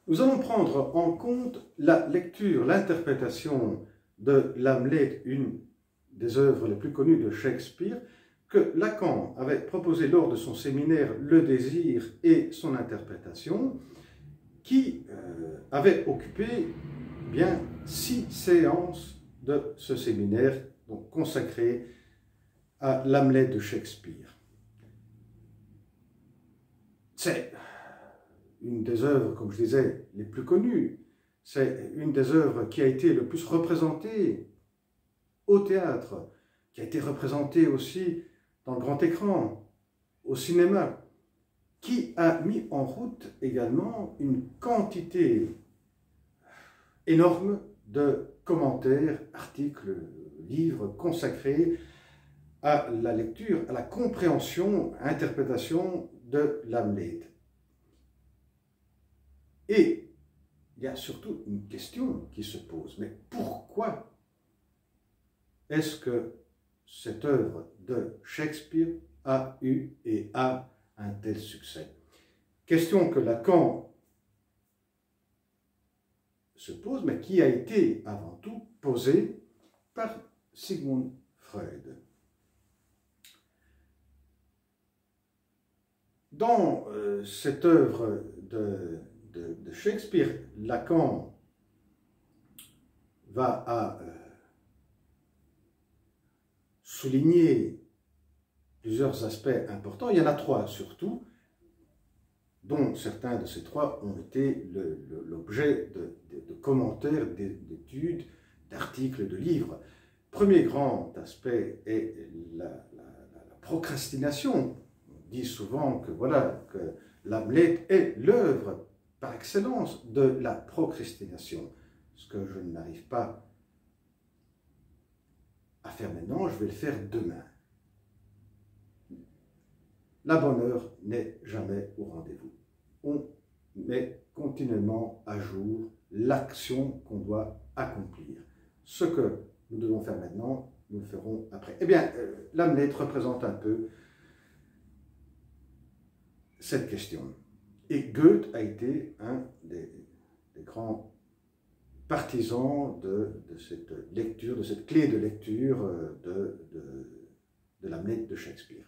Nous allons prendre en compte la lecture, l'interprétation de l'Hamlet, une des œuvres les plus connues de Shakespeare, que Lacan avait proposé lors de son séminaire Le désir et son interprétation, qui avait occupé bien 6 séances de ce séminaire donc consacré à l'Hamlet de Shakespeare. C'est une des œuvres, comme je disais, les plus connues. C'est une des œuvres qui a été le plus représentée au théâtre, qui a été représentée aussi dans le grand écran, au cinéma, qui a mis en route également une quantité énorme de commentaires, articles, livres consacrés à la lecture, à la compréhension, interprétation de l'Hamlet. Et il y a surtout une question qui se pose, mais pourquoi est-ce que cette œuvre de Shakespeare a eu et a un tel succès? Question que Lacan se pose, mais qui a été avant tout posée par Sigmund Freud. Dans cette œuvre de Shakespeare, Lacan va souligner plusieurs aspects importants. Il y en a 3 surtout, dont certains de ces 3 ont été l'objet de commentaires, d'études, d'articles, de livres. Premier grand aspect est la procrastination. On dit souvent que voilà, que l'Hamlet est l'œuvre par excellence de la procrastination. Ce que je n'arrive pas à faire maintenant, je vais le faire demain. La bonne heure n'est jamais au rendez-vous. On met continuellement à jour l'action qu'on doit accomplir. Ce que nous devons faire maintenant, nous le ferons après. Eh bien, l'Hamlet représente un peu cette question. Et Goethe a été un des grands partisans de cette lecture, de cette clé de lecture de l'Hamlet de Shakespeare.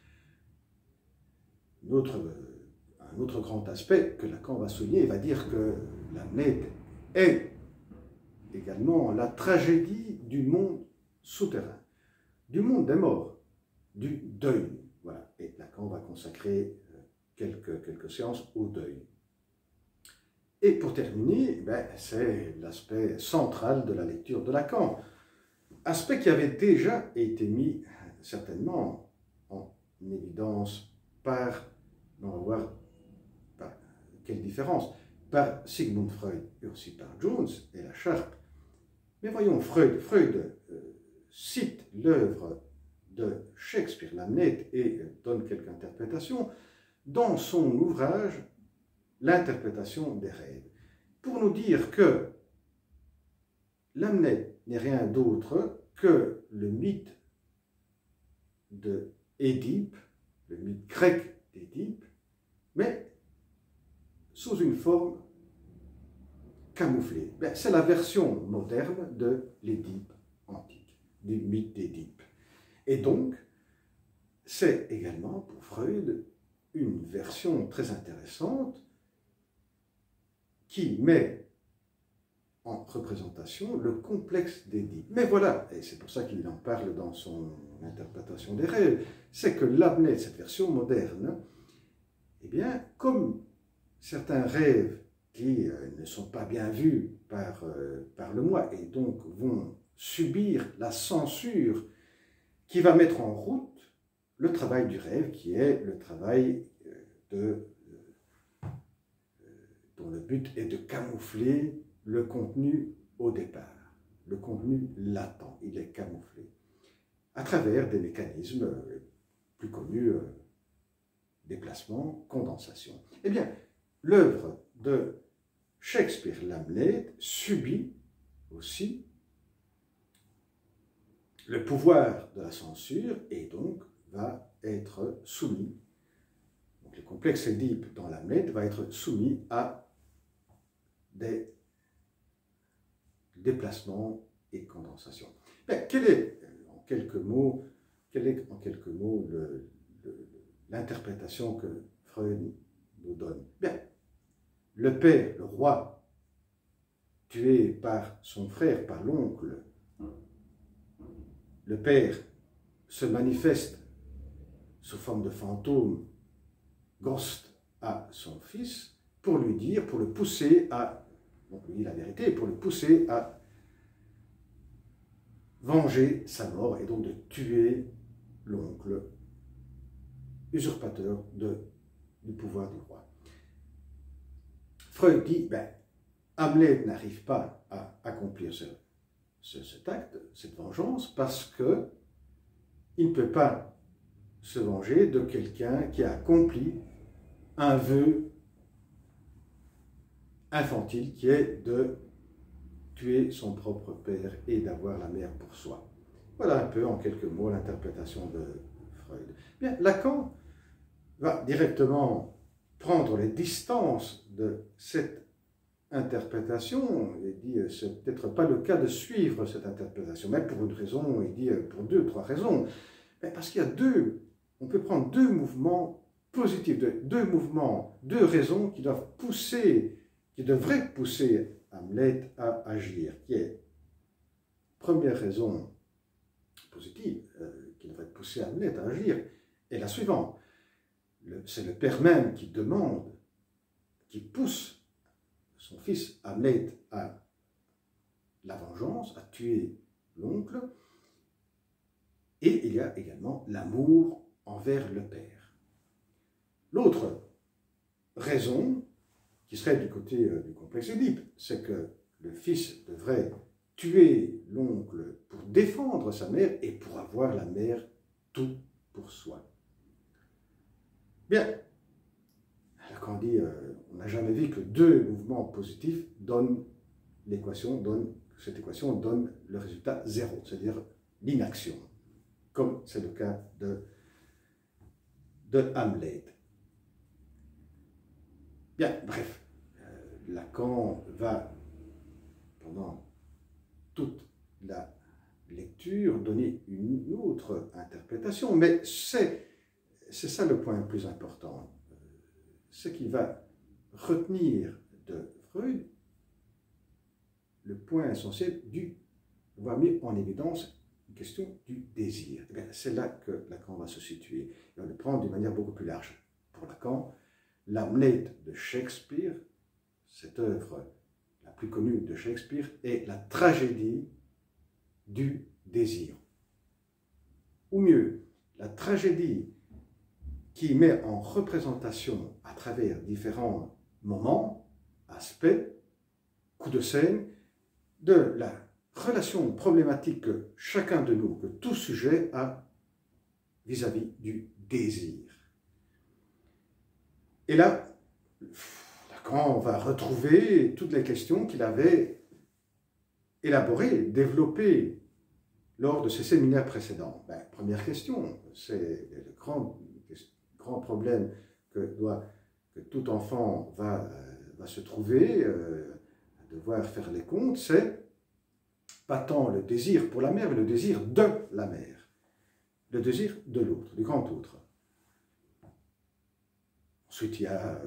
Un autre grand aspect que Lacan va souligner, il va dire que l'Hamlet est également la tragédie du monde souterrain, du monde des morts, du deuil. Voilà. Et Lacan va consacrer quelques séances au deuil. Et pour terminer, c'est l'aspect central de la lecture de Lacan, aspect qui avait déjà été mis certainement en évidence par, on va voir par quelle différence, par Sigmund Freud et aussi par Jones et la Sharp. Mais voyons, Freud cite l'œuvre de Shakespeare, l'Hamlet, et donne quelques interprétations dans son ouvrage L'interprétation des rêves, pour nous dire que l'Hamlet n'est rien d'autre que le mythe d'Édipe, le mythe grec d'Édipe, mais sous une forme camouflée. C'est la version moderne de l'Édipe antique, du mythe d'Édipe. Et donc, c'est également pour Freud une version très intéressante qui met en représentation le complexe d'Édipe. Mais voilà, et c'est pour ça qu'il en parle dans son interprétation des rêves, c'est que l'Hamlet, cette version moderne, eh bien, comme certains rêves qui ne sont pas bien vus par le moi et donc vont subir la censure qui va mettre en route le travail du rêve, qui est le travail dont le but est de camoufler le contenu au départ, le contenu latent, il est camouflé, à travers des mécanismes plus connus, déplacement, condensation. Eh bien, l'œuvre de Shakespeare, l'Hamlet, subit aussi le pouvoir de la censure et donc va être soumis, donc le complexe Édipe dans l'Hamlet va être soumis à des déplacements et condensations. Mais quelle est en quelques mots l'interprétation que Freud nous donne? Bien, le père, le roi, tué par son frère, par l'oncle, le père se manifeste sous forme de fantôme, ghost, à son fils pour lui dire, pour le pousser à, donc lui dit la vérité, pour le pousser à venger sa mort et donc de tuer l'oncle usurpateur du pouvoir du roi. Freud dit, ben, Hamlet n'arrive pas à accomplir cet acte, cette vengeance, parce que il ne peut pas se venger de quelqu'un qui a accompli un vœu infantile qui est de tuer son propre père et d'avoir la mère pour soi. Voilà un peu en quelques mots l'interprétation de Freud. Bien, Lacan va directement prendre les distances de cette interprétation. Il dit c'est peut-être pas le cas de suivre cette interprétation, mais pour une raison, il dit pour deux, trois raisons. Mais parce qu'il y a on peut prendre deux mouvements positifs, deux raisons qui doivent pousser, qui devraient pousser Hamlet à agir, qui est, première raison positive qui devrait pousser Hamlet à agir, est la suivante. C'est le père même qui demande, qui pousse son fils Hamlet à la vengeance, à tuer l'oncle, et il y a également l'amour envers le père. L'autre raison, qui serait du côté du complexe Édipe, c'est que le fils devrait tuer l'oncle pour défendre sa mère et pour avoir la mère tout pour soi. Bien, Lacan dit, on n'a jamais vu que deux mouvements positifs donnent cette équation donne le résultat zéro, c'est-à-dire l'inaction, comme c'est le cas de Hamlet. Bien, bref, Lacan va, pendant toute la lecture, donner une autre interprétation, mais c'est ça le point le plus important. C'est qu'il va retenir de Freud le point essentiel va mettre en évidence une question du désir. C'est là que Lacan va se situer. Il va le prendre d'une manière beaucoup plus large. Pour Lacan, l'Hamlet de Shakespeare, cette œuvre la plus connue de Shakespeare, est la tragédie du désir. Ou mieux, la tragédie qui met en représentation à travers différents moments, aspects, coups de scène, de la relation problématique que chacun de nous, que tout sujet a vis-à-vis du désir. Et là, Lacan va retrouver toutes les questions qu'il avait élaborées, développées lors de ses séminaires précédents. Première question, c'est le grand problème que tout enfant va se trouver, devoir faire les comptes, c'est pas tant le désir pour la mère, mais le désir de la mère, le désir de l'autre, du grand autre. Ensuite, il y a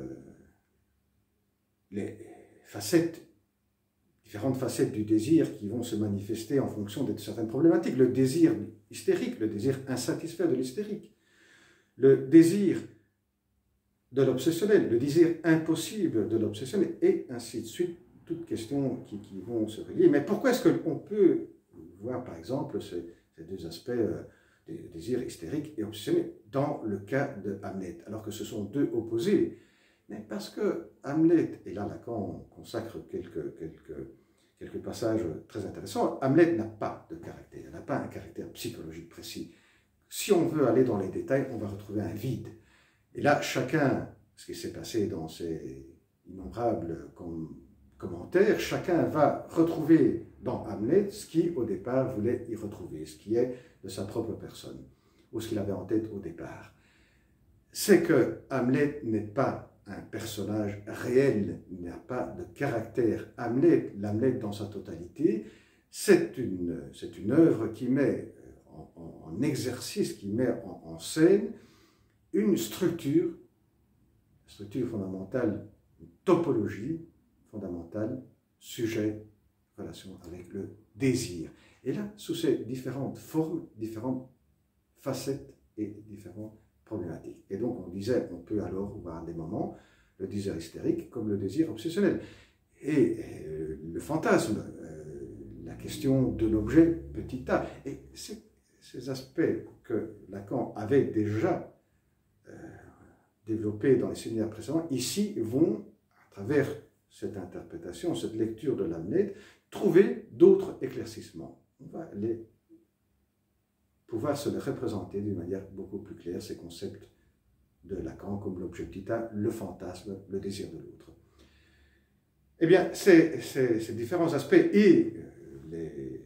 les différentes facettes du désir qui vont se manifester en fonction de certaines problématiques. Le désir hystérique, le désir insatisfait de l'hystérique, le désir de l'obsessionnel, le désir impossible de l'obsessionnel, et ainsi de suite, toutes questions qui vont se relier. Mais pourquoi est-ce qu'on peut voir, par exemple, ces deux aspects des désirs hystériques et obsessionnels dans le cas de Hamlet, alors que ce sont deux opposés? Mais parce que Hamlet, et là Lacan consacre quelques passages très intéressants, Hamlet n'a pas de caractère, n'a pas un caractère psychologique précis. Si on veut aller dans les détails, on va retrouver un vide. Et là, chacun, ce qui s'est passé dans ces innombrables commentaires, chacun va retrouver dans Hamlet ce qu'il, au départ, voulait y retrouver, ce qui est de sa propre personne, ou ce qu'il avait en tête au départ. C'est que Hamlet n'est pas un personnage réel, il n'y a pas de caractère. Hamlet, l'Hamlet dans sa totalité, c'est une œuvre qui met en exercice, qui met en scène une structure fondamentale, une topologie fondamentale, sujet, relation avec le désir. Et là, sous ces différentes formes, différentes facettes et différentes problématiques. Et donc, on disait, on peut alors voir des moments le désir hystérique comme le désir obsessionnel. Et le fantasme, la question de l'objet petit a. Et ces aspects que Lacan avait déjà développés dans les séminaires précédents, ici vont, à travers cette interprétation, cette lecture de Hamlet, trouver d'autres éclaircissements. On va pouvoir se les représenter d'une manière beaucoup plus claire, ces concepts de Lacan comme l'objet petit a, le fantasme, le désir de l'autre. Eh bien, ces différents aspects et les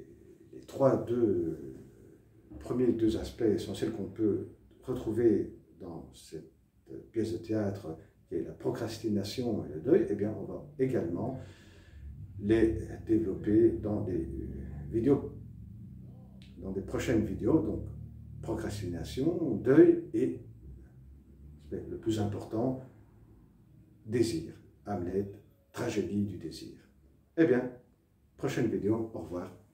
premiers deux aspects essentiels qu'on peut retrouver dans cette pièce de théâtre qui est la procrastination et le deuil, eh bien, on va également les développer dans des vidéos, dans des prochaines vidéos, donc procrastination, deuil et, le plus important, désir, Hamlet, tragédie du désir. Eh bien, prochaine vidéo, au revoir.